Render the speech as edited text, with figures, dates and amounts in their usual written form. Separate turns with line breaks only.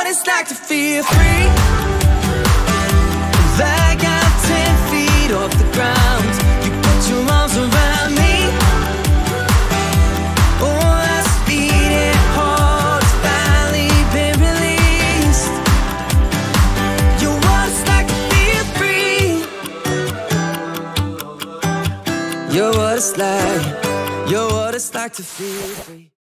what it's like to feel free, like I'm 10 feet off the ground. You put your arms around me. Oh, that's beating heart finally been released. You're what it's like to feel free. You're what it's like. You're what it's like to feel free.